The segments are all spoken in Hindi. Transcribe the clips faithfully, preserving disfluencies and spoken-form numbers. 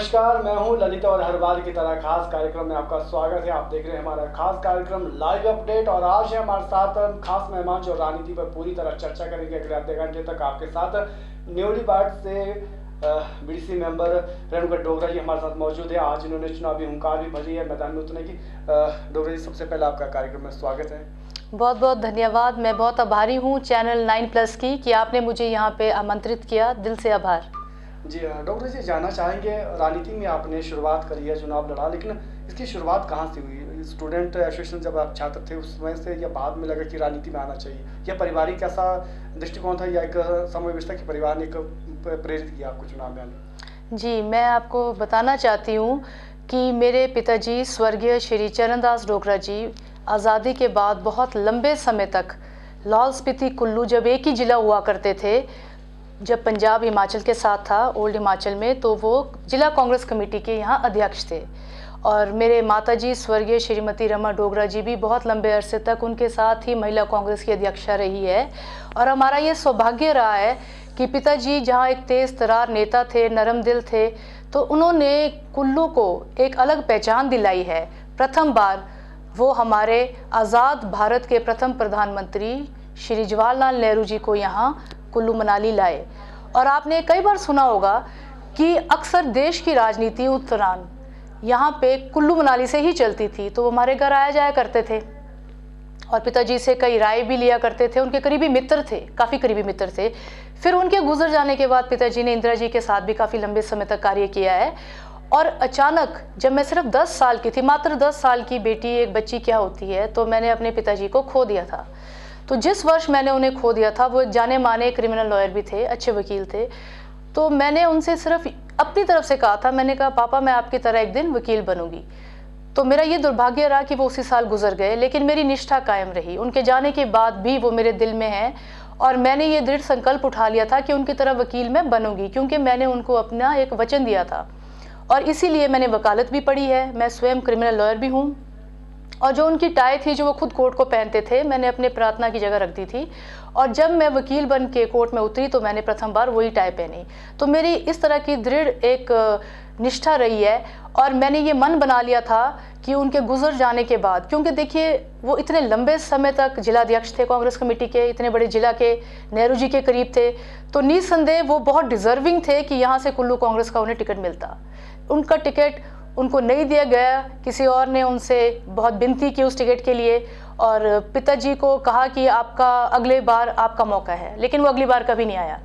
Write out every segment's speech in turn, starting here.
नमस्कार, मैं हूं ललित और हर बार की तरह खास कार्यक्रम में आपका स्वागत है। आप देख रहे हैं हमारा खास कार्यक्रम लाइव अपडेट और आज है हमारे साथ खास मेहमान जो राजनीति पर पूरी तरह चर्चा करेंगे। अगले आधे घंटे तक आपके साथ न्यूली बार्ड से बीडीसी मेंबर रेणुका डोगरा जी हमारे साथ मौजूद है। आज इन्होंने चुनावी हुंकार भी भरी है मैदान में उतरने की। डोगरा जी, सबसे पहले आपका कार्यक्रम में स्वागत है। बहुत बहुत धन्यवाद। मैं बहुत आभारी हूँ चैनल नाइन प्लस की कि आपने मुझे यहाँ पे आमंत्रित किया। दिल से आभार। जी डॉक्टर जी, जानना चाहेंगे, राजनीति में आपने शुरुआत करी है, चुनाव लड़ा, लेकिन इसकी शुरुआत कहाँ से हुई? स्टूडेंट एसोसिएशन जब आप छात्र थे उस समय से, या बाद में लगा कि राजनीति में आना चाहिए, या पारिवारिक कैसा दृष्टिकोण था, या एक समय व्यवस्था की परिवार ने प्रेरित किया आपको चुनाव में आने? जी, मैं आपको बताना चाहती हूँ कि मेरे पिताजी स्वर्गीय श्री चरणदास डोगरा जी आज़ादी के बाद बहुत लंबे समय तक लाहौल स्पीति कुल्लू, जब एक ही ज़िला हुआ करते थे, जब पंजाब हिमाचल के साथ था, ओल्ड हिमाचल में, तो वो जिला कांग्रेस कमेटी के यहाँ अध्यक्ष थे। और मेरे माताजी स्वर्गीय श्रीमती रमा डोगरा जी भी बहुत लंबे अरसे तक उनके साथ ही महिला कांग्रेस की अध्यक्षा रही है। और हमारा ये सौभाग्य रहा है कि पिताजी जहाँ एक तेज़ तरार नेता थे, नरम दिल थे, तो उन्होंने कुल्लू को एक अलग पहचान दिलाई है। प्रथम बार वो हमारे आज़ाद भारत के प्रथम प्रधानमंत्री श्री जवाहरलाल नेहरू जी को यहाँ कुल्लू मनाली लाए। और आपने कई बार सुना होगा कि अक्सर देश की राजनीति उस दौरान यहाँ पे कुल्लू मनाली से ही चलती थी, तो वो हमारे घर आया जाया करते थे और पिताजी से कई राय भी लिया करते थे। उनके करीबी मित्र थे, काफ़ी करीबी मित्र थे। फिर उनके गुजर जाने के बाद पिताजी ने इंदिरा जी के साथ भी काफ़ी लंबे समय तक कार्य किया है। और अचानक जब मैं सिर्फ दस साल की थी, मात्र दस साल की बेटी, एक बच्ची क्या होती है, तो मैंने अपने पिताजी को खो दिया था। तो जिस वर्ष मैंने उन्हें खो दिया था, वो एक जाने माने क्रिमिनल लॉयर भी थे, अच्छे वकील थे। तो मैंने उनसे सिर्फ अपनी तरफ से कहा था, मैंने कहा पापा मैं आपकी तरह एक दिन वकील बनूंगी। तो मेरा ये दुर्भाग्य रहा कि वो उसी साल गुजर गए, लेकिन मेरी निष्ठा कायम रही। उनके जाने के बाद भी वो मेरे दिल में है और मैंने ये दृढ़ संकल्प उठा लिया था कि उनकी तरह वकील मैं बनूंगी, क्योंकि मैंने उनको अपना एक वचन दिया था। और इसीलिए मैंने वकालत भी पढ़ी है। मैं स्वयं क्रिमिनल लॉयर भी हूँ। और जो उनकी टाई थी जो वो खुद कोर्ट को पहनते थे, मैंने अपने प्रार्थना की जगह रख दी थी। और जब मैं वकील बन के कोर्ट में उतरी तो मैंने प्रथम बार वही टाई पहनी। तो मेरी इस तरह की दृढ़ एक निष्ठा रही है। और मैंने ये मन बना लिया था कि उनके गुजर जाने के बाद, क्योंकि देखिए वो इतने लंबे समय तक जिलाध्यक्ष थे कांग्रेस कमेटी के, इतने बड़े जिला के, नेहरू जी के करीब थे, तो निसंदेह वो बहुत डिजर्विंग थे कि यहाँ से कुल्लू कांग्रेस का उन्हें टिकट मिलता। उनका टिकट उनको नहीं दिया गया, किसी और ने उनसे बहुत विनती की उस टिकट के लिए और पिताजी को कहा कि आपका अगले बार आपका मौका है, लेकिन वो अगली बार कभी नहीं आया।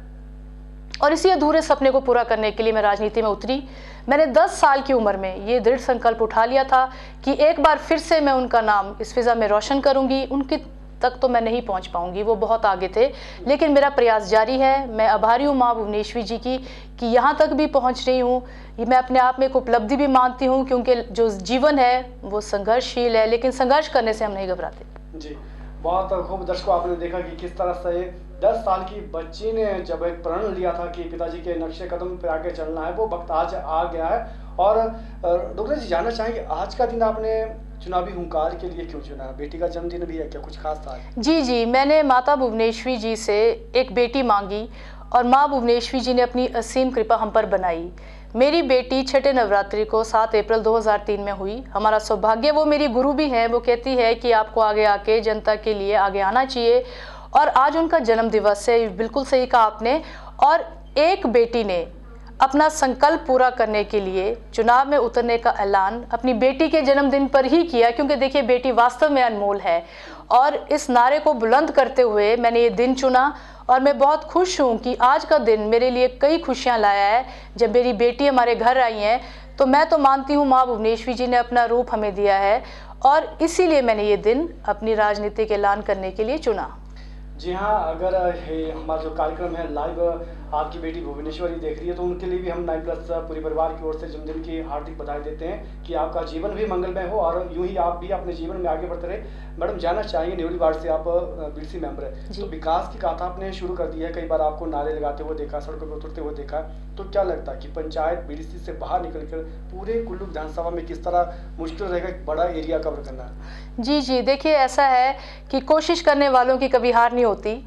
और इसी अधूरे सपने को पूरा करने के लिए मैं राजनीति में उतरी। मैंने दस साल की उम्र में ये दृढ़ संकल्प उठा लिया था कि एक बार फिर से मैं उनका नाम इस फिज़ा में रोशन करूंगी। उनकी तक तो मैं नहीं पहुंच पाऊंगी, वो बहुत आगे थे, लेकिन मेरा प्रयास जारी है। मैं आभारी हूँ माँ भुवनेश्वरी जी की कि यहाँ तक भी पहुँच रही हूँ। ये मैं अपने आप में एक उपलब्धि भी मानती हूँ, क्योंकि जो जीवन है वो संघर्षशील है, लेकिन संघर्ष करने से हम नहीं घबराते। जी, बहुत खूब। दर्शकों, आपने देखा कि किस तरह से दस साल की बच्ची ने जब एक प्रण लिया था कि पिताजी के नक्शे कदम पे आगे चलना है, वो वक्त आज आ गया है। और डॉक्टर जी, जानना चाहेंगे आज का दिन आपने चुनावी हुंकार के लिए क्यों चुना? बेटी का जन्मदिन भी है क्या, कुछ खास था? जी जी, मैंने माता भुवनेश्वरी जी से एक बेटी मांगी और माँ भुवनेश्वरी जी ने अपनी असीम कृपा हम पर बनाई। मेरी बेटी छठे नवरात्रि को सात अप्रैल दो हज़ार तीन में हुई। हमारा सौभाग्य, वो मेरी गुरु भी हैं। वो कहती है कि आपको आगे आके जनता के लिए आगे आना चाहिए। और आज उनका जन्म दिवस है, बिल्कुल सही कहा आपने। और एक बेटी ने अपना संकल्प पूरा करने के लिए चुनाव में उतरने का ऐलान अपनी बेटी के जन्मदिन पर ही किया, क्योंकि देखिए बेटी वास्तव में अनमोल है। और इस नारे को बुलंद करते हुए मैंने ये दिन चुना और मैं बहुत खुश हूँ कि आज का दिन मेरे लिए कई खुशियाँ लाया है। जब मेरी बेटी हमारे घर आई हैं तो मैं तो मानती हूँ माँ भुवनेश्वरी जी ने अपना रूप हमें दिया है और इसीलिए मैंने ये दिन अपनी राजनीतिक ऐलान करने के लिए चुना। जी हाँ, अगर हमारा जो कार्यक्रम है लाइव आपकी बेटी भुवनेश्वरी देख रही है तो उनके लिए भी हम नाइन प्लस पूरे परिवार की ओर से जन्मदिन की हार्दिक बधाई देते हैं कि आपका जीवन भी मंगलमय हो और यूं ही आप भी अपने जीवन में आगे बढ़ते रहे। मैडम, जानना चाहेंगे, न्यूली वार्ड से आप बीडीसी मेंबर है, तो विकास की गाथा आपने शुरू कर दी है, कई बार आपको नारे लगाते हुए देखा, सड़कों पर उतरते हुए देखा, तो क्या लगता है कि पंचायत बीडीसी से बाहर निकलकर पूरे कुल्लू विधानसभा में किस तरह मुश्किल रहेगा बड़ा एरिया कवर करना? जी जी, देखिए ऐसा है कि कोशिश करने वालों की कभी हार नहीं होती।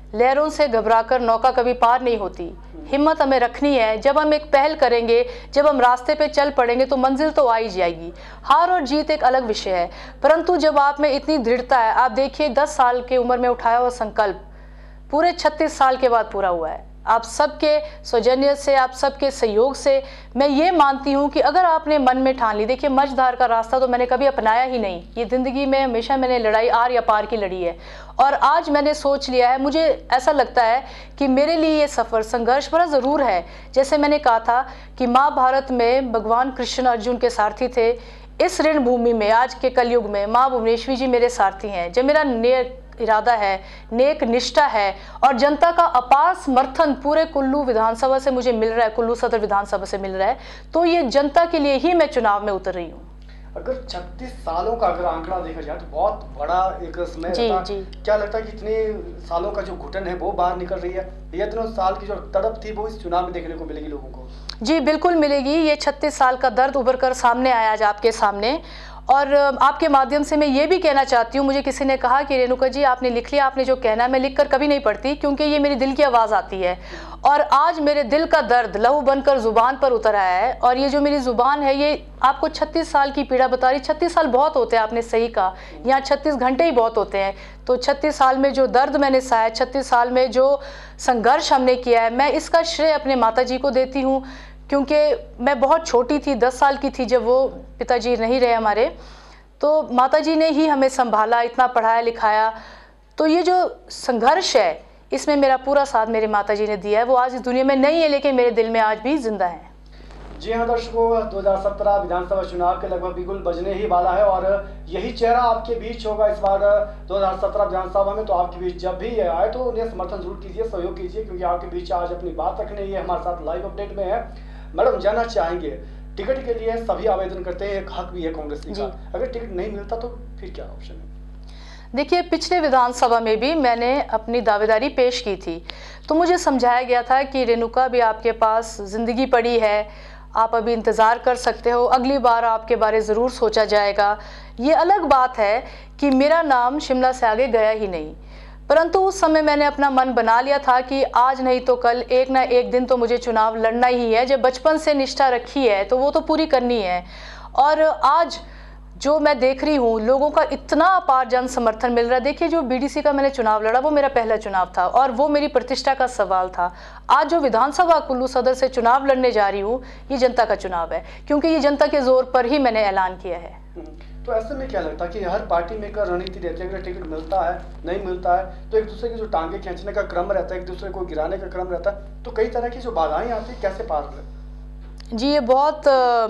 लहरों से घबराकर नौका कभी पार नहीं होती। हिम्मत हमें रखनी है। जब हम एक पहल करेंगे, जब हम रास्ते पे चल पड़ेंगे तो मंजिल तो आ ही जाएगी। हार और जीत एक अलग विषय है, परंतु जब आप में इतनी दृढ़ता है, आप देखिए दस साल की उम्र में उठाया हुआ संकल्प पूरे छत्तीस साल के बाद पूरा हुआ है। आप सबके सौजन्य से, आप सबके सहयोग से मैं ये मानती हूँ कि अगर आपने मन में ठान ली, देखिए मझधार का रास्ता तो मैंने कभी अपनाया ही नहीं। ये ज़िंदगी में हमेशा मैंने लड़ाई आर या पार की लड़ी है, और आज मैंने सोच लिया है, मुझे ऐसा लगता है कि मेरे लिए ये सफ़र संघर्ष भरा ज़रूर है। जैसे मैंने कहा था कि महाभारत में भगवान कृष्ण अर्जुन के सारथी थे, इस ऋण भूमि में आज के कलयुग में माँ भुवनेश्वरी जी मेरे सारथी हैं। जब मेरा नेक इरादा है, नेक निष्ठा है और जनता का अपार समर्थन पूरे कुल्लू विधानसभा से मुझे मिल रहा है, कुल्लू सदर विधानसभा से मिल रहा है, तो ये जनता के लिए ही मैं चुनाव में उतर रही हूँ। अगर छत्तीस सालों का अगर आंकड़ा देखा जाए तो बहुत बड़ा एक समय जी, रहता। जी। क्या लगता है कि इतने सालों का जो घुटन है वो बाहर निकल रही है, ये इतने साल की जो तड़प थी वो इस चुनाव में देखने को मिलेगी लोगों को? जी बिल्कुल मिलेगी। ये छत्तीस साल का दर्द उभर कर सामने आया आज आपके सामने, और आपके माध्यम से मैं ये भी कहना चाहती हूँ, मुझे किसी ने कहा कि रेणुका जी आपने लिख लिया, आपने जो कहना है। मैं लिख कर कभी नहीं पढ़ती, क्योंकि ये मेरी दिल की आवाज़ आती है, और आज मेरे दिल का दर्द लहू बनकर ज़ुबान पर उतर आया है। और ये जो मेरी ज़ुबान है, ये आपको छत्तीस साल की पीड़ा बता रही। छत्तीस साल बहुत होते हैं, आपने सही कहा, यहाँ छत्तीस घंटे ही बहुत होते हैं। तो छत्तीस साल में जो दर्द मैंने सहा, छत्तीस साल में जो संघर्ष हमने किया है, मैं इसका श्रेय अपने माता जी को देती हूँ, क्योंकि मैं बहुत छोटी थी, दस साल की थी जब वो पिताजी नहीं रहे हमारे, तो माताजी ने ही हमें संभाला, इतना पढ़ाया लिखाया। तो ये जो संघर्ष है, इसमें मेरा पूरा साथ मेरी माताजी ने दिया है। वो आज इस दुनिया में नहीं है, लेकिन मेरे दिल में आज भी जिंदा है। जी हाँ दर्शकों, दो हज़ार सत्रह विधानसभा चुनाव के लगभग बिल्कुल बजने ही वाला है, और यही चेहरा आपके बीच होगा इस बार दो हज़ार सत्रह विधानसभा में। तो आपके बीच जब भी आए तो उन्हें समर्थन जरूर कीजिए, सहयोग कीजिए, क्योंकि आपके बीच आज अपनी बात रखने ये हमारे साथ लाइव अपडेट में है। मैडम, जानना चाहेंगे, टिकट के लिए सभी आवेदन करते हैं, एक हक भी है कांग्रेसी का, अगर टिकट नहीं मिलता तो फिर क्या ऑप्शन है? देखिए, पिछले विधानसभा में भी मैंने अपनी दावेदारी पेश की थी, तो मुझे समझाया गया था कि रेणुका, भी आपके पास ज़िंदगी पड़ी है, आप अभी इंतज़ार कर सकते हो, अगली बार आपके बारे ज़रूर सोचा जाएगा। ये अलग बात है कि मेरा नाम शिमला से आगे गया ही नहीं, परंतु उस समय मैंने अपना मन बना लिया था कि आज नहीं तो कल, एक ना एक दिन तो मुझे चुनाव लड़ना ही है। जब बचपन से निष्ठा रखी है तो वो तो पूरी करनी है। और आज जो मैं देख रही हूँ, लोगों का इतना अपार जन समर्थन मिल रहा है। देखिए, जो बीडीसी का मैंने चुनाव लड़ा वो मेरा पहला चुनाव था, और वो मेरी प्रतिष्ठा का सवाल था। आज जो विधानसभा कुल्लू सदर से चुनाव लड़ने जा रही हूँ, ये जनता का चुनाव है, क्योंकि ये जनता के जोर पर ही मैंने ऐलान किया है। तो ऐसे में क्या लगता है कि हर पार्टी में एक रणनीति रहती है, अगर टिकट मिलता है, नहीं मिलता है, तो एक दूसरे की जो टांगे खींचने का क्रम रहता है, एक दूसरे को गिराने का क्रम रहता है, तो कई तरह की जो बाधाएं आती है, कैसे पार करें? जी, ये बहुत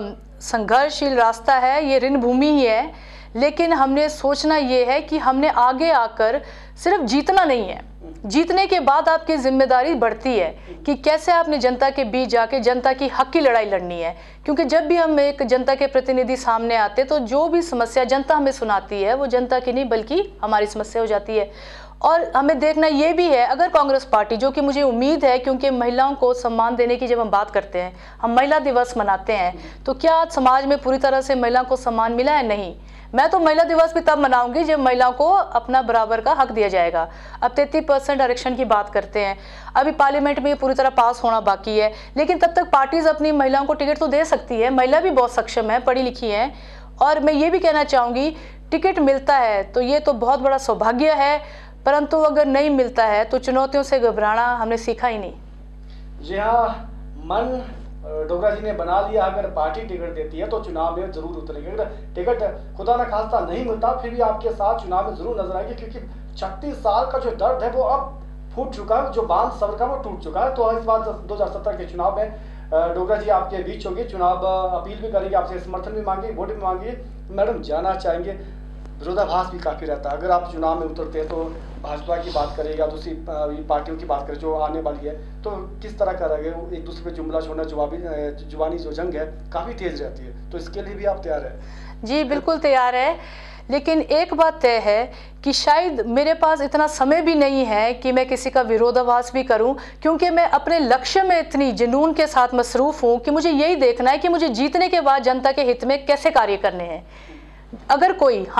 संघर्षशील रास्ता है, ये ऋण भूमि ही है, लेकिन हमने सोचना ये है कि हमने आगे आकर सिर्फ जीतना नहीं है, जीतने के बाद आपकी जिम्मेदारी बढ़ती है कि कैसे आपने जनता के बीच जाके जनता की हक की लड़ाई लड़नी है। क्योंकि जब भी हम एक जनता के प्रतिनिधि सामने आते, तो जो भी समस्या जनता हमें सुनाती है वो जनता की नहीं बल्कि हमारी समस्या हो जाती है। और हमें देखना ये भी है, अगर कांग्रेस पार्टी, जो कि मुझे उम्मीद है, क्योंकि महिलाओं को सम्मान देने की जब हम बात करते हैं, हम महिला दिवस मनाते हैं, तो क्या आज समाज में पूरी तरह से महिलाओं को सम्मान मिला है? नहीं। मैं तो महिला दिवस भी तब मनाऊंगी जब महिलाओं को अपना बराबर का हक दिया जाएगा। अब तैंतीस परसेंट आरक्षण की बात करते हैं, अभी पार्लियामेंट में ये पूरी तरह पास होना बाकी है, लेकिन तब तक पार्टीज अपनी महिलाओं को टिकट तो दे सकती है। महिला भी बहुत सक्षम है, पढ़ी लिखी है। और मैं ये भी कहना चाहूँगी, टिकट मिलता है तो ये तो बहुत बड़ा सौभाग्य है, परंतु अगर नहीं मिलता है तो चुनौतियों से घबराना हमने सीखा ही नहीं। जी हाँ, मन डोगरा जी ने बना लिया, अगर पार्टी टिकट देती है तो चुनाव में जरूर उतरेंगे। अगर टिकट खुदा न खास्ता नहीं मिलता, फिर भी आपके साथ चुनाव में जरूर नजर आएंगे, क्योंकि छत्तीस साल का जो दर्द है वो अब फूट चुका है, जो बांध सब्र का वो टूट चुका है। तो इस बार दो हजार सत्रह के चुनाव में डोगरा जी आपके बीच होंगे, चुनाव अपील भी करेंगे, आपसे समर्थन भी मांगेंगे, वोट भी मांगेंगे। मैडम, जानना चाहेंगे, विरोधाभास भी काफी रहता है, अगर आप चुनाव में उतरते हैं तो भाजपा की बात करेगा, दूसरी पार्टियों की बात करें जो आने वाली है, तो किस तरह का रहेगा? एक दूसरे पे जुमला छोड़ना, जुबानी जुबानी जो जंग है काफी तेज रहती है, तो इसके लिए भी आप तैयार है? जी बिल्कुल तैयार है, लेकिन एक बात तय है कि शायद मेरे पास इतना समय भी नहीं है कि मैं किसी का विरोधाभास भी करूं, क्योंकि मैं अपने लक्ष्य में इतनी जुनून के साथ मसरूफ़ हूं कि मुझे यही देखना है कि मुझे जीतने के बाद जनता के हित में कैसे कार्य करने हैं। अगर कोई, हाँ,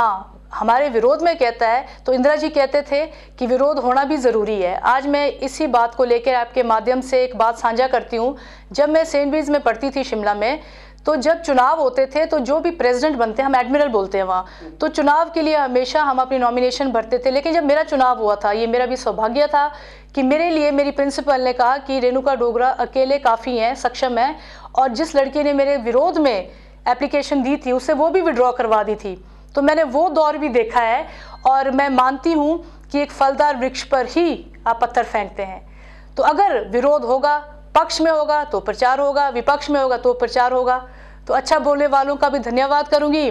हमारे विरोध में कहता है, तो इंदिरा जी कहते थे कि विरोध होना भी ज़रूरी है। आज मैं इसी बात को लेकर आपके माध्यम से एक बात साझा करती हूँ। जब मैं सेंट लुइस में पढ़ती थी शिमला में, तो जब चुनाव होते थे तो जो भी प्रेसिडेंट बनते हैं, हम एडमिरल बोलते हैं वहाँ, तो चुनाव के लिए हमेशा हम अपनी नॉमिनेशन भरते थे। लेकिन जब मेरा चुनाव हुआ था, ये मेरा भी सौभाग्य था कि मेरे लिए मेरी प्रिंसिपल ने कहा कि रेणुका डोगरा अकेले काफ़ी हैं, सक्षम हैं, और जिस लड़की ने मेरे विरोध में एप्लीकेशन दी थी उससे वो भी विड्रॉ करवा दी थी। तो मैंने वो दौर भी देखा है, और मैं मानती हूँ कि एक फलदार वृक्ष पर ही आप पत्थर फेंकते हैं। तो अगर विरोध होगा, पक्ष में होगा तो प्रचार होगा, विपक्ष में होगा तो प्रचार होगा। तो अच्छा बोलने वालों का भी धन्यवाद करूंगी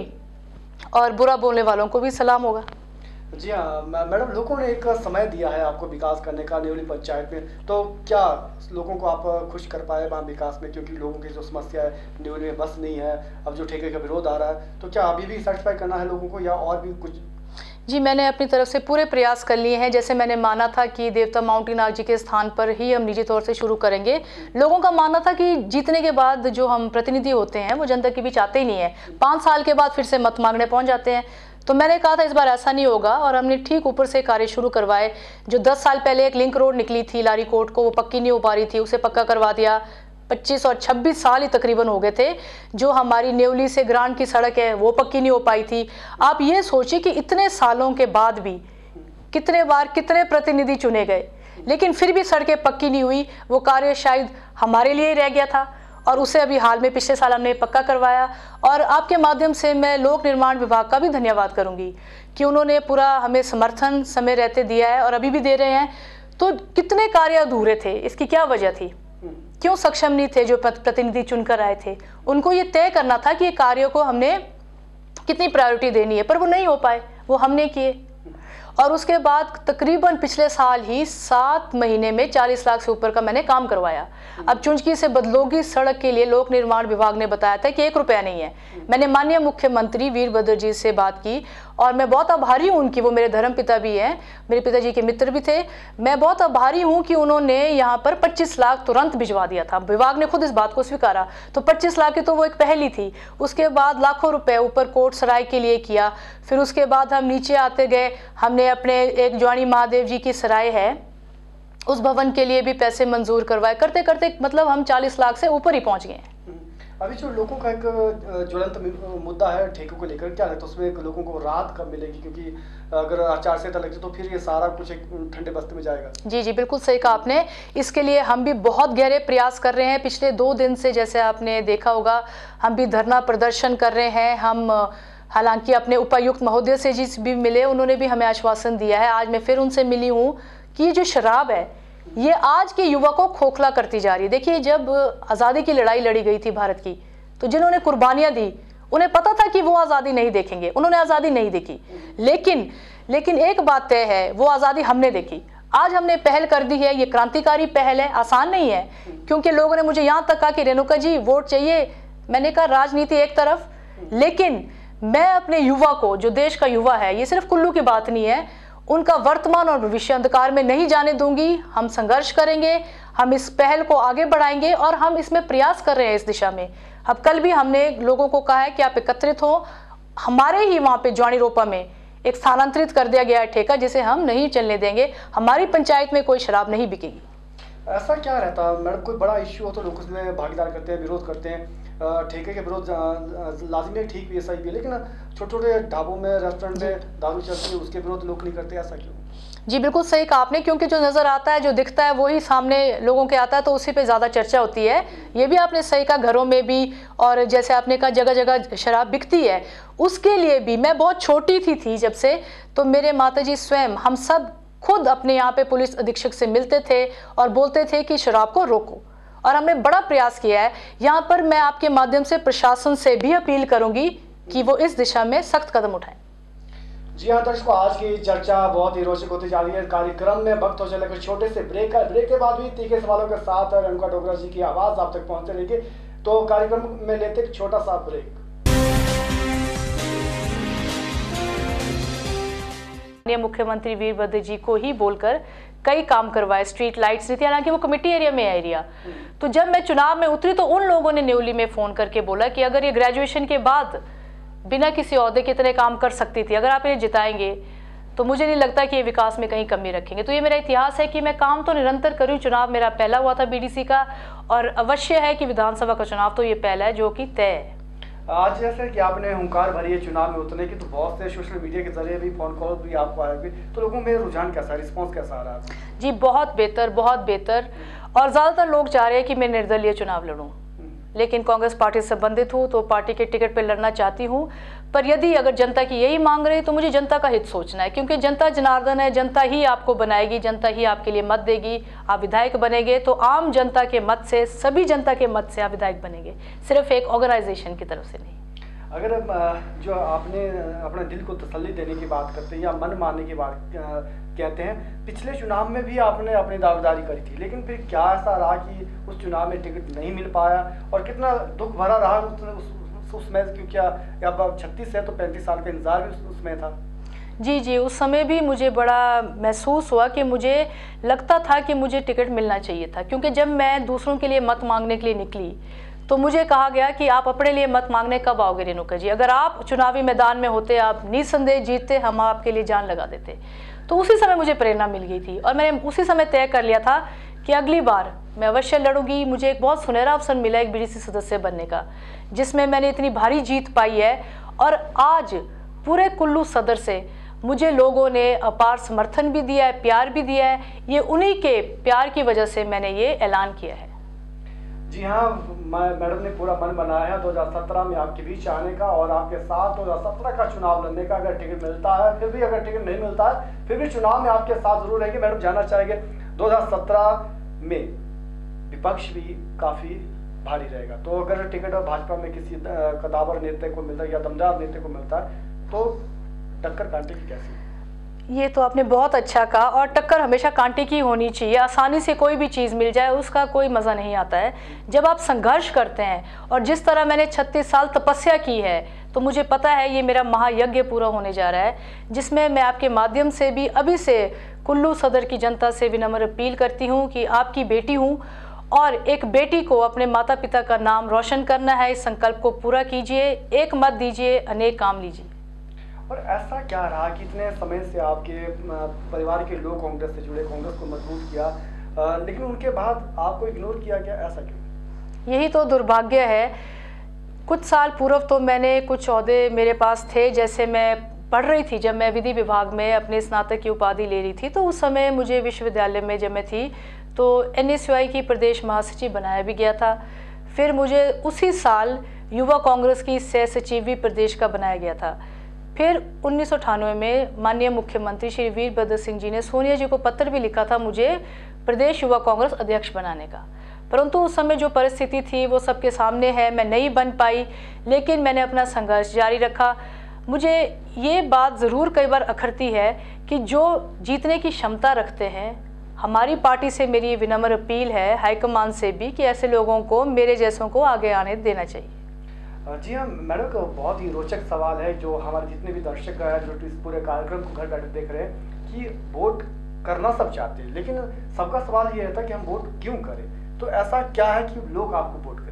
और बुरा बोलने वालों को भी सलाम होगा। जी हाँ मैडम, लोगों ने एक समय दिया है आपको विकास करने का न्योली पंचायत में, तो क्या लोगों को आप खुश कर पाए वहाँ विकास में? क्योंकि लोगों की जो समस्या है न्योली में बस नहीं है, अब जो ठेके का विरोध आ रहा है, तो क्या अभी भी सेटिस्फाई करना है लोगों को या और भी कुछ? जी, मैंने अपनी तरफ से पूरे प्रयास कर लिए हैं। जैसे मैंने माना था कि देवता माउंटी नाग जी के स्थान पर ही हम निजी तौर से शुरू करेंगे। लोगों का मानना था कि जीतने के बाद जो हम प्रतिनिधि होते हैं वो जनता के बीच आते ही नहीं है, पाँच साल के बाद फिर से मत मांगने पहुंच जाते हैं। तो मैंने कहा था इस बार ऐसा नहीं होगा, और हमने ठीक ऊपर से कार्य शुरू करवाए। जो दस साल पहले एक लिंक रोड निकली थी लारी कोट को, वो पक्की नहीं हो पा रही थी, उसे पक्का करवा दिया। पच्चीस और छब्बीस साल ही तकरीबन हो गए थे। जो हमारी नेवली से ग्रांड की सड़क है वो पक्की नहीं हो पाई थी। आप ये सोचिए कि इतने सालों के बाद भी कितने बार कितने प्रतिनिधि चुने गए, लेकिन फिर भी सड़कें पक्की नहीं हुई। वो कार्य शायद हमारे लिए ही रह गया था, और उसे अभी हाल में पिछले साल हमने पक्का करवाया। और आपके माध्यम से मैं लोक निर्माण विभाग का भी धन्यवाद करूंगी कि उन्होंने पूरा हमें समर्थन समय रहते दिया है और अभी भी दे रहे हैं। तो कितने कार्य अधूरे थे, इसकी क्या वजह थी? क्यों सक्षम नहीं थे जो प्रतिनिधि चुनकर आए थे? उनको ये तय करना था कि ये कार्यों को हमने कितनी प्रायोरिटी देनी है, पर वो नहीं हो पाए, वो हमने किए। और उसके बाद तकरीबन पिछले साल ही सात महीने में चालीस लाख से ऊपर का मैंने काम करवाया। अब चुंचकी से बदलोगी सड़क के लिए लोक निर्माण विभाग ने बताया था कि एक रुपया नहीं है। मैंने माननीय मुख्यमंत्री वीरभद्र जी से बात की, और मैं बहुत आभारी हूँ उनकी, वो मेरे धर्म पिता भी हैं, मेरे पिताजी के मित्र भी थे। मैं बहुत आभारी हूँ कि उन्होंने यहाँ पर पच्चीस लाख तुरंत भिजवा दिया था। विभाग ने खुद इस बात को स्वीकारा। तो पच्चीस लाख की तो वो एक पहली थी। उसके बाद लाखों रुपए ऊपर कोट सराय के लिए किया। फिर उसके बाद हम नीचे आते गए, हमने अपने एक ज्वाणी महादेव जी की सराय है, उस भवन के लिए भी पैसे मंजूर करवाए। करते करते मतलब हम चालीस लाख से ऊपर ही पहुंच गए हैं। अभी जो लोगों का एक ज्वलंत मुद्दा है ठेकों को लेकर, क्या लगता है उसमें लोगों को राहत कब मिलेगी? क्योंकि अगर आचार संहिता लग जाए तो फिर ये सारा कुछ एक ठंडे बस्ते में जाएगा। जी जी बिल्कुल सही कहा आपने। इसके लिए हम भी बहुत गहरे प्रयास कर रहे हैं। पिछले दो दिन से जैसे आपने देखा होगा, हम भी धरना प्रदर्शन कर रहे हैं। हम हालांकि अपने उपायुक्त महोदय से जिस भी मिले, उन्होंने भी हमें आश्वासन दिया है। आज मैं फिर उनसे मिली हूँ कि ये जो शराब है ये आज के युवा को खोखला करती जा रही है। देखिए, जब आज़ादी की लड़ाई लड़ी गई थी भारत की, तो जिन्होंने कुर्बानियां दी उन्हें पता था कि वो आज़ादी नहीं देखेंगे, उन्होंने आज़ादी नहीं देखी। लेकिन लेकिन एक बात तय है, वो आज़ादी हमने देखी। आज हमने पहल कर दी है, ये क्रांतिकारी पहल है, आसान नहीं है। क्योंकि लोगों ने मुझे यहाँ तक कहा कि रेणुका जी वोट चाहिए। मैंने कहा राजनीति एक तरफ, लेकिन मैं अपने युवा को, जो देश का युवा है, ये सिर्फ कुल्लू की बात नहीं है, उनका वर्तमान और भविष्य अंधकार में नहीं जाने दूंगी। हम संघर्ष करेंगे, हम इस पहल को आगे बढ़ाएंगे, और हम इसमें प्रयास कर रहे हैं इस दिशा में। अब कल भी हमने लोगों को कहा है कि आप एकत्रित हो। हमारे ही वहाँ पे ज्वाणी रोपा में एक स्थानांतरित कर दिया गया है ठेका, जिसे हम नहीं चलने देंगे। हमारी पंचायत में कोई शराब नहीं बिकेगी। ऐसा क्या रहता है मैडम, कोई बड़ा इश्यू हो तो लोग उसमें भागीदार करते हैं, विरोध करते हैं। ठेके के विरोध लाजिमी है, ठीक भी है, सही भी है, लेकिन छोटे छोटे ढाबों में, रेस्टोरेंट में दारू चलती है, उसके विरोध लोग नहीं करते, ऐसा क्यों? जी बिल्कुल सही कहा आपने। क्योंकि जो नज़र आता है, जो दिखता है, वही सामने लोगों के आता है, तो उसी पे ज़्यादा चर्चा होती है। ये भी आपने सही कहा, घरों में भी, और जैसे आपने कहा जगह जगह शराब बिकती है, उसके लिए भी मैं बहुत छोटी थी थी जब से, तो मेरे माताजी स्वयं, हम सब खुद अपने यहाँ पे पुलिस अधीक्षक से मिलते थे और बोलते थे कि शराब को रोको, और हमने बड़ा प्रयास किया है। यहाँ पर मैं आपके माध्यम से प्रशासन से भी अपील करूंगी कि वो इस दिशा में सख्त कदम उठाएं। जी हाँ दर्शकों, आज की चर्चा बहुत ही रोचक होती जा रही है। कार्यक्रम में वक्त हो चले कुछ छोटे से ब्रेक है। ब्रेक के बाद भी तीखे सवालों के साथ रेणुका डोगरा जी की आवाज आप तक पहुंचते रहेगी। तो कार्यक्रम में लेते एक छोटा सा ब्रेक। मुख्यमंत्री वीरभद्र जी को ही बोलकर कई काम करवाए, स्ट्रीट लाइट्स नहीं थी, हालांकि वो कमेटी एरिया में एरिया। तो जब मैं चुनाव में उतरी तो उन लोगों ने न्योली में फोन करके बोला कि अगर ये ग्रेजुएशन के बाद बिना किसी ओहदे के इतने काम कर सकती थी। अगर आप इन्हें जिताएंगे तो मुझे नहीं लगता कि ये विकास में कहीं कमी रखेंगे। तो ये मेरा इतिहास है कि मैं काम तो निरंतर करूँ। चुनाव मेरा पहला हुआ था बीडीसी का, और अवश्य है कि विधानसभा का चुनाव तो ये पहला है जो कि तय है। आज जैसे कि आपने हुंकार भरी है चुनाव में उतरने की, तो बहुत से सोशल मीडिया के जरिए भी फोन कॉल भी आपको आए हुए, तो लोगों में रुझान कैसा है, रिस्पॉन्स कैसा आ रहा है? जी बहुत बेहतर, बहुत बेहतर। और ज़्यादातर लोग चाह रहे हैं कि मैं निर्दलीय चुनाव लड़ूं, लेकिन कांग्रेस पार्टी से संबंधित हूँ तो पार्टी के टिकट पर लड़ना चाहती हूँ। पर यदि अगर जनता की यही मांग रही तो मुझे जनता का हित सोचना है, क्योंकि जनता जनार्दन है। जनता ही आपको बनाएगी, जनता ही आपके लिए मत देगी। आप विधायक बनेंगे तो आम जनता के मत से, सभी जनता के मत से आप विधायक बनेंगे, सिर्फ एक ऑर्गेनाइजेशन की तरफ से नहीं। अगर जो आपने अपने दिल को तसल्ली देने की बात करते हैं या मन मानने की बात कहते हैं, पिछले चुनाव में भी आपने अपनी दावेदारी करी थी, लेकिन फिर क्या ऐसा रहा कि उस चुनाव में टिकट नहीं मिल पाया, और कितना दुख भरा रहा उस, उस, उसमें, क्योंकि अब छत्तीस है तो पैंतीस साल का इंतजार भी उस, उसमें था। जी जी, उस समय भी मुझे बड़ा महसूस हुआ कि मुझे लगता था कि मुझे टिकट मिलना चाहिए था, क्योंकि जब मैं दूसरों के लिए मत मांगने के लिए निकली तो मुझे कहा गया कि आप अपने लिए मत मांगने कब आओगे रेणुका जी? अगर आप चुनावी मैदान में होते, आप निसंदेह जीतते, हम आपके लिए जान लगा देते। तो उसी समय मुझे प्रेरणा मिल गई थी, और मैंने उसी समय तय कर लिया था कि अगली बार मैं अवश्य लड़ूंगी। मुझे एक बहुत सुनहरा अवसर मिला एक बीडीसी सदस्य बनने का, जिसमें मैंने इतनी भारी जीत पाई है, और आज पूरे कुल्लू सदर से मुझे लोगों ने अपार समर्थन भी दिया है, प्यार भी दिया है। ये उन्हीं के प्यार की वजह से मैंने ये ऐलान किया है। जी हाँ, मैडम ने पूरा मन बनाया है दो हज़ार सत्रह में आपके बीच आने का, और आपके साथ दो हज़ार सत्रह का चुनाव लड़ने का। अगर टिकट मिलता है, फिर भी अगर टिकट नहीं मिलता है, फिर भी चुनाव में आपके साथ जरूर रहेंगे। मैडम जानना चाहेंगे, दो हज़ार सत्रह में विपक्ष भी काफी भारी रहेगा, तो अगर टिकट भाजपा में किसी कदावर नेता को मिलता है या दमदार नेता को मिलता है, तो टक्कर कांटे की कैसी? ये तो आपने बहुत अच्छा कहा, और टक्कर हमेशा कांटे की होनी चाहिए। आसानी से कोई भी चीज़ मिल जाए उसका कोई मज़ा नहीं आता है। जब आप संघर्ष करते हैं, और जिस तरह मैंने छत्तीस साल तपस्या की है, तो मुझे पता है ये मेरा महायज्ञ पूरा होने जा रहा है, जिसमें मैं आपके माध्यम से भी अभी से कुल्लू सदर की जनता से विनम्र अपील करती हूँ कि आपकी बेटी हूँ, और एक बेटी को अपने माता पिता का नाम रोशन करना है। इस संकल्प को पूरा कीजिए, एक मत दीजिए, अनेक काम लीजिए। और ऐसा क्या रहा कि इतने समय से आपके परिवार के लोग कांग्रेस से जुड़े, कांग्रेस को मजबूत किया, लेकिन उनके बाद आपको इग्नोर किया गया, ऐसा क्यों? यही तो दुर्भाग्य है। कुछ साल पूर्व तो मैंने कुछ ओहदे मेरे पास थे, जैसे मैं पढ़ रही थी, जब मैं विधि विभाग में अपने स्नातक की उपाधि ले रही थी, तो उस समय मुझे विश्वविद्यालय में जब मैं थी तो एन एस यू आई की प्रदेश महासचिव बनाया भी गया था। फिर मुझे उसी साल युवा कांग्रेस की सह सचिव भी प्रदेश का बनाया गया था। फिर उन्नीस सौ अठानवे में माननीय मुख्यमंत्री श्री वीरभद्र सिंह जी ने सोनिया जी को पत्र भी लिखा था मुझे प्रदेश युवा कांग्रेस अध्यक्ष बनाने का, परंतु उस समय जो परिस्थिति थी वो सबके सामने है, मैं नहीं बन पाई, लेकिन मैंने अपना संघर्ष जारी रखा। मुझे ये बात ज़रूर कई बार अखरती है कि जो जीतने की क्षमता रखते हैं, हमारी पार्टी से मेरी विनम्र अपील है हाईकमान से भी कि ऐसे लोगों को, मेरे जैसों को आगे आने देना चाहिए। जी हाँ मैडम, का बहुत ही रोचक सवाल है जो हमारे जितने भी दर्शक हैं जो इस पूरे कार्यक्रम को घर बैठे देख रहे हैं कि वोट करना सब चाहते हैं, लेकिन सबका सवाल ये रहता है कि हम वोट क्यों करें, तो ऐसा क्या है कि लोग आपको वोट करें?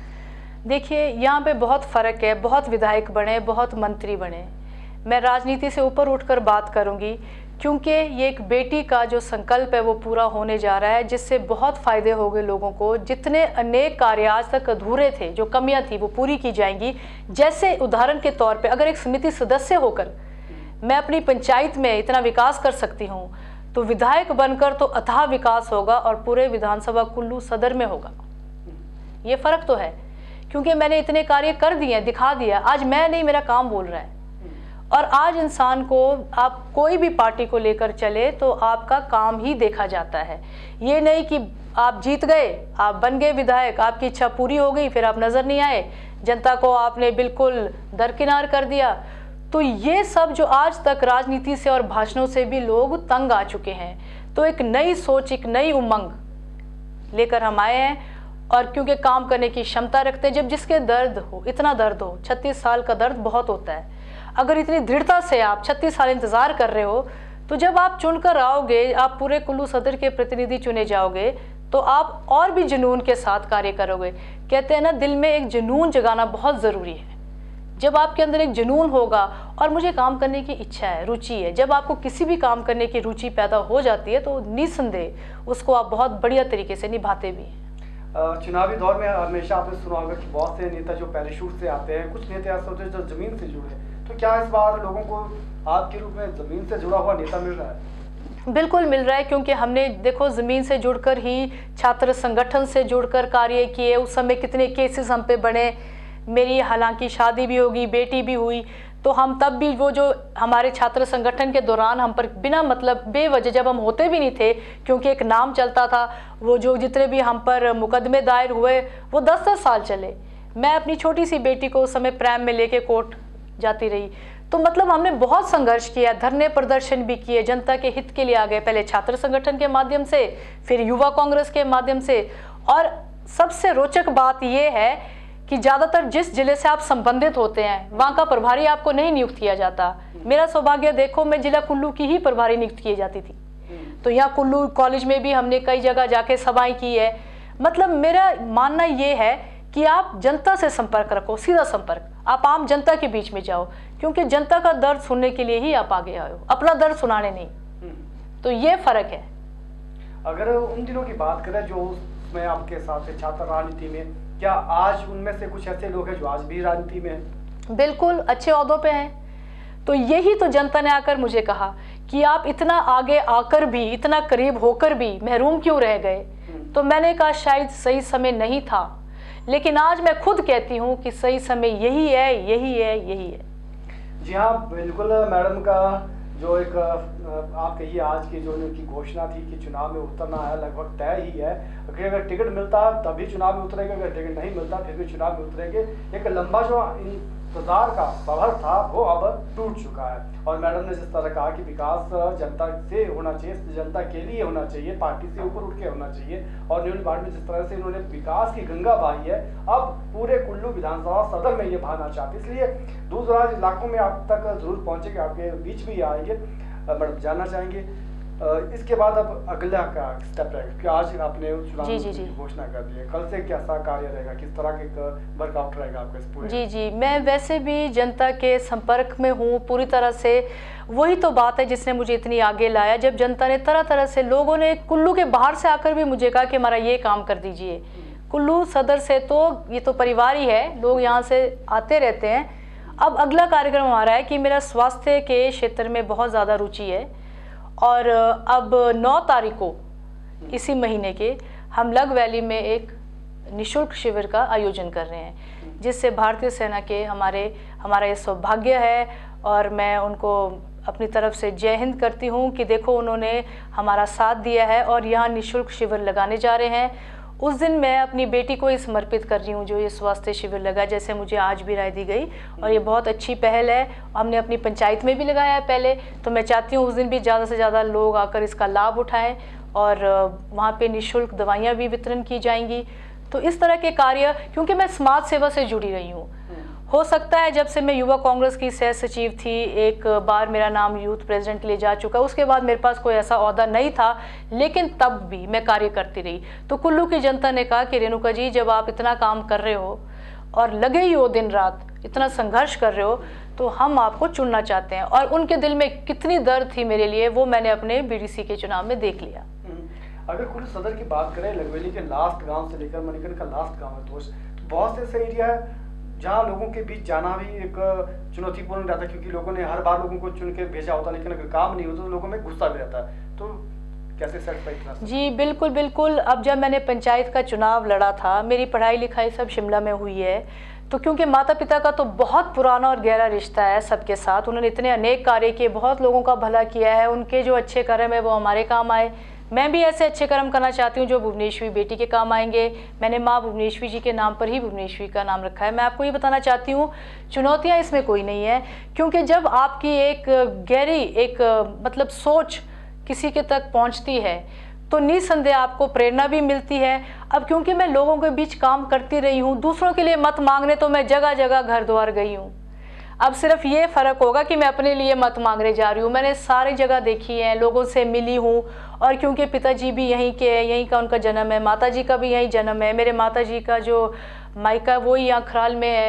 देखिए, यहाँ पे बहुत फ़र्क है। बहुत विधायक बने, बहुत मंत्री बने, मैं राजनीति से ऊपर उठकर बात करूँगी, क्योंकि ये एक बेटी का जो संकल्प है वो पूरा होने जा रहा है, जिससे बहुत फ़ायदे हो गए लोगों को। जितने अनेक कार्य आज तक अधूरे थे, जो कमियां थी, वो पूरी की जाएंगी। जैसे उदाहरण के तौर पे अगर एक समिति सदस्य होकर मैं अपनी पंचायत में इतना विकास कर सकती हूँ, तो विधायक बनकर तो अथाह विकास होगा और पूरे विधानसभा कुल्लू सदर में होगा। ये फ़र्क तो है, क्योंकि मैंने इतने कार्य कर दिए, दिखा दिया। आज मैं नहीं, मेरा काम बोल रहा है। और आज इंसान को, आप कोई भी पार्टी को लेकर चले तो आपका काम ही देखा जाता है। ये नहीं कि आप जीत गए, आप बन गए विधायक, आपकी इच्छा पूरी हो गई, फिर आप नज़र नहीं आए, जनता को आपने बिल्कुल दरकिनार कर दिया। तो ये सब जो आज तक राजनीति से और भाषणों से भी लोग तंग आ चुके हैं, तो एक नई सोच, एक नई उमंग लेकर हम आए हैं। और क्योंकि काम करने की क्षमता रखते हैं, जब जिसके दर्द हो, इतना दर्द हो, छत्तीस साल का दर्द बहुत होता है, अगर इतनी दृढ़ता से आप छत्तीस साल इंतज़ार कर रहे हो, तो जब आप चुनकर आओगे, आप पूरे कुल्लू सदर के प्रतिनिधि चुने जाओगे, तो आप और भी जुनून के साथ कार्य करोगे। कहते हैं ना, दिल में एक जुनून जगाना बहुत ज़रूरी है। जब आपके अंदर एक जुनून होगा और मुझे काम करने की इच्छा है, रुचि है, जब आपको किसी भी काम करने की रुचि पैदा हो जाती है तो निस्संदेह उसको आप बहुत बढ़िया तरीके से निभाते भी हैं। चुनावी दौर में हमेशा आपने सुना होगा कि बहुत से नेता जो पैराशूट से आते हैं, कुछ नेता ऐसे होते हैं जो जमीन से जुड़े, तो क्या इस बार लोगों को आपके रूप में जमीन से जुड़ा हुआ नेता मिल रहा है? बिल्कुल मिल रहा है, क्योंकि हमने देखो ज़मीन से जुड़कर ही छात्र संगठन से जुड़कर कार्य किए। उस समय कितने केसेस हम पे बने। मेरी हालांकि शादी भी होगी, बेटी भी हुई, तो हम तब भी वो जो हमारे छात्र संगठन के दौरान हम पर बिना मतलब बेवजह, जब हम होते भी नहीं थे क्योंकि एक नाम चलता था, वो जो जितने भी हम पर मुकदमे दायर हुए वो दस दस साल चले। मैं अपनी छोटी सी बेटी को उस समय प्रैम में लेके कोर्ट जाती रही। तो मतलब हमने बहुत संघर्ष किया, धरने प्रदर्शन भी किए, जनता के हित के लिए आ गए, पहले छात्र संगठन के माध्यम से, फिर युवा कांग्रेस के माध्यम से। और सबसे रोचक बात यह है कि ज़्यादातर जिस जिले से आप संबंधित होते हैं वहाँ का प्रभारी आपको नहीं नियुक्त किया जाता। मेरा सौभाग्य देखो, मैं जिला कुल्लू की ही प्रभारी नियुक्त की जाती थी। तो यहाँ कुल्लू कॉलेज में भी हमने कई जगह जाके सभाएं की है। मतलब मेरा मानना ये है कि आप जनता से संपर्क रखो, सीधा संपर्क, आप आम जनता के बीच में जाओ, क्योंकि जनता का दर्द सुनने के लिए ही आप आगे आए हो, अपना दर्द सुनाने नहीं। तो ये फर्क है। अगर उन दिनों की बात करें जो उसमें आपके साथ थे छात्र राजनीति में, क्या आज उनमें से कुछ ऐसे लोग हैं जो आज भी राजनीति में हैं? बिल्कुल, अच्छे ओहदों पे हैं। तो यही तो जनता ने आकर मुझे कहा कि आप इतना आगे आकर भी, इतना करीब होकर भी महरूम क्यों रह गए। तो मैंने कहा शायद सही समय नहीं था, लेकिन आज मैं खुद कहती हूँ कि सही समय यही है, यही है, यही है। जी हाँ, बिल्कुल। मैडम का जो एक आप कहिए आज की जो उनकी घोषणा थी कि चुनाव में उतरना है, लगभग तय ही है। अगर टिकट मिलता तभी चुनाव में उतरेंगे, अगर टिकट नहीं मिलता फिर भी चुनाव में उतरेंगे। एक लंबा जो इंतजार का सफर था वो अब टूट चुका है। और मैडम ने जिस तरह कहा कि विकास जनता से होना चाहिए, जनता के लिए होना चाहिए, पार्टी से ऊपर उठ के होना चाहिए, और न्यून वार्ड में जिस तरह से इन्होंने विकास की गंगा बहाई है, अब पूरे कुल्लू विधानसभा सदर में ये बहाना चाहते, इसलिए दूर दराज इलाकों में आप तक जरूर पहुंचेंगे, आपके बीच भी आएंगे। मैडम जानना चाहेंगे इसके बाद अब अगला क्या स्टेप रहेगा, क्योंकि आज आपने चुनाव की घोषणा कर दी है, कल से कैसा कार्य रहेगा, किस तरह के वर्कआउट रहेगा आपका इस पूरे? जी जी, मैं वैसे भी जनता के संपर्क में हूँ पूरी तरह से। वही तो बात है जिसने मुझे इतनी आगे लाया, जब जनता ने तरह तरह से, लोगों ने कुल्लू के बाहर से आकर भी मुझे कहा कि हमारा ये काम कर दीजिए। कुल्लू सदर से तो ये तो परिवार ही है, लोग यहाँ से आते रहते हैं। अब अगला कार्यक्रम हमारा है कि मेरा स्वास्थ्य के क्षेत्र में बहुत ज़्यादा रुचि है, और अब नौ तारीख को इसी महीने के हम लग वैली में एक निशुल्क शिविर का आयोजन कर रहे हैं, जिससे भारतीय सेना के हमारे हमारा ये सौभाग्य है, और मैं उनको अपनी तरफ से जय हिंद करती हूँ कि देखो उन्होंने हमारा साथ दिया है और यहाँ निशुल्क शिविर लगाने जा रहे हैं। उस दिन मैं अपनी बेटी को ही समर्पित कर रही हूँ जो ये स्वास्थ्य शिविर लगा, जैसे मुझे आज भी राय दी गई, और ये बहुत अच्छी पहल है। हमने अपनी पंचायत में भी लगाया है पहले, तो मैं चाहती हूँ उस दिन भी ज़्यादा से ज़्यादा लोग आकर इसका लाभ उठाएं, और वहाँ पे निःशुल्क दवाइयाँ भी वितरण की जाएंगी। तो इस तरह के कार्य, क्योंकि मैं समाज सेवा से जुड़ी रही हूँ, हो सकता है जब से मैं युवा कांग्रेस की सह सचिव थी, एक बार मेरा नाम यूथ प्रेसिडेंट ले जा चुका, उसके बाद मेरे पास कोई ऐसा ओहदा नहीं था, लेकिन तब भी मैं कार्य करती रही। तो कुल्लू की जनता ने कहा कि रेणुका जी, जब आप इतना काम कर रहे हो और लगे ही हो दिन रात, इतना संघर्ष कर रहे हो, तो हम आपको चुनना चाहते हैं। और उनके दिल में कितनी दर्द थी मेरे लिए, वो मैंने अपने बीडीसी के चुनाव में देख लिया। अगर कुल्लू सदर की बात करें, लगवेली के लास्ट गांव से लेकर मणिकरण का लास्ट गांव है, तो बहुत से ऐसे एरिया है जहाँ लोगों के बीच जाना भी एक चुनौतीपूर्ण रहता है, क्योंकि लोगों ने हर बार लोगों को चुन के भेजा होता, लेकिन अगर काम नहीं होता तो लोगों में गुस्सा भी रहता है। तो कैसे सेटिस्फाई? जी बिल्कुल बिल्कुल। अब जब मैंने पंचायत का चुनाव लड़ा था, मेरी पढ़ाई लिखाई सब शिमला में हुई है, तो क्योंकि माता पिता का तो बहुत पुराना और गहरा रिश्ता है सबके साथ, उन्होंने इतने अनेक कार्य किए, बहुत लोगों का भला किया है, उनके जो अच्छे कर्म है वो हमारे काम आए। मैं भी ऐसे अच्छे कर्म करना चाहती हूँ जो भुवनेश्वरी बेटी के काम आएंगे। मैंने माँ भुवनेश्वरी जी के नाम पर ही भुवनेश्वरी का नाम रखा है। मैं आपको ये बताना चाहती हूँ, चुनौतियाँ इसमें कोई नहीं है, क्योंकि जब आपकी एक गहरी एक मतलब सोच किसी के तक पहुँचती है तो निसंदेह आपको प्रेरणा भी मिलती है। अब क्योंकि मैं लोगों के बीच काम करती रही हूँ, दूसरों के लिए मत मांगने तो मैं जगह जगह घर द्वार गई हूँ। अब सिर्फ ये फ़र्क होगा कि मैं अपने लिए मत मांगने जा रही हूँ। मैंने सारी जगह देखी है, लोगों से मिली हूँ, और क्योंकि पिताजी भी यहीं के, यहीं का उनका जन्म है, माताजी का भी यहीं जन्म है, मेरे माताजी का जो मायका वो ही यहाँ खराल में है,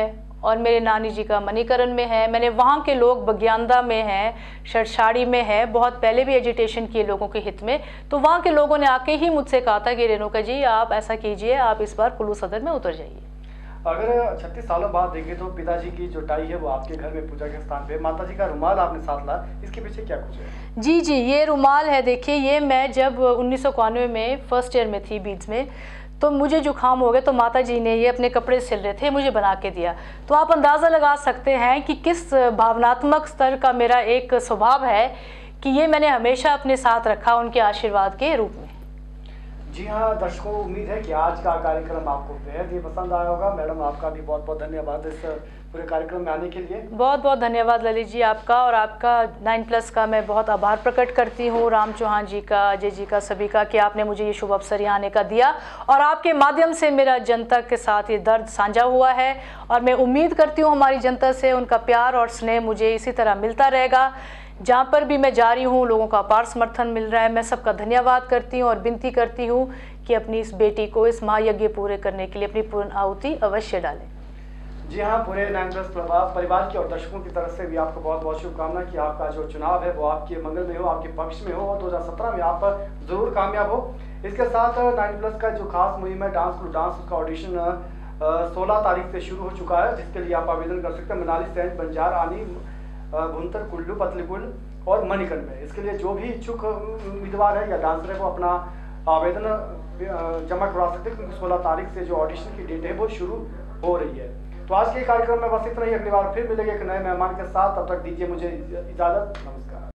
और मेरे नानी जी का मणिकरण में है। मैंने वहाँ के लोग बग्यांदा में हैं, शरशाड़ी में है, बहुत पहले भी एजिटेशन किए लोगों के हित में। तो वहाँ के लोगों ने आके ही मुझसे कहा था कि रेणुका जी आप ऐसा कीजिए, आप इस बार कुल्लू सदर में उतर जाइए। अगर छत्तीस सालों बाद देखें तो पिताजी की जो टाई है वो आपके घर में पूजा के स्थान पे, माता जी का रुमाल आपने साथ ला, इसके पीछे क्या कुछ है? जी जी, ये रुमाल है, देखिए ये मैं जब उन्नीस सौ इक्यानवे में फर्स्ट ईयर में थी बीड्स में, तो मुझे जुकाम हो गया तो माता जी ने ये अपने कपड़े सिल रहे थे मुझे बना के दिया। तो आप अंदाज़ा लगा सकते हैं कि किस भावनात्मक स्तर का मेरा एक स्वभाव है कि ये मैंने हमेशा अपने साथ रखा उनके आशीर्वाद के रूप में। जी हाँ दर्शकों, उम्मीद है कि आज का कार्यक्रम आपको बेहद ही पसंद आया होगा। मैडम आपका भी बहुत बहुत धन्यवाद इस पूरे कार्यक्रम में आने के लिए। बहुत बहुत धन्यवाद ललित जी आपका, और आपका नाइन प्लस का मैं बहुत आभार प्रकट करती हूँ, राम चौहान जी का, अजय जी का, सभी का, कि आपने मुझे ये शुभ अवसर यहाँ आने का दिया और आपके माध्यम से मेरा जनता के साथ ये दर्द साझा हुआ है। और मैं उम्मीद करती हूँ हमारी जनता से उनका प्यार और स्नेह मुझे इसी तरह मिलता रहेगा। जहाँ पर भी मैं जा रही हूँ लोगों का अपार समर्थन मिल रहा है। मैं सबका धन्यवाद करती हूँ और विनती करती हूँ कि अपनी इस बेटी को इस महायज्ञ पूरे करने के लिए अपनी पूर्ण आहुति अवश्य डालें। जी हाँ, पूरे नाइन प्लस परिवार की और दर्शकों की तरफ से भी आपको बहुत बहुत शुभकामना कि आपका जो चुनाव है वो आपके मंगल में हो, आपके पक्ष में हो और दो हज़ार सत्रह में आप जरूर कामयाब हो। इसके साथ नाइन प्लस का जो खास मुहिम है डांस टू डांस, उसका ऑडिशन सोलह तारीख से शुरू हो चुका है, जिसके लिए आप आवेदन कर सकते हैं मनाली, सैंज, बंजार, आनी, भुंतर, कुल्लू, पतलीकुंड और मणिकरण में। इसके लिए जो भी इच्छुक उम्मीदवार है या डांसर है वो अपना आवेदन जमा करवा सकते हैं, क्योंकि सोलह तारीख से जो ऑडिशन की डेट है वो शुरू हो रही है। तो आज के कार्यक्रम में बस इतना ही। अगली बार फिर मिलेंगे एक नए मेहमान के साथ, तब तक दीजिए मुझे इजाजत। नमस्कार।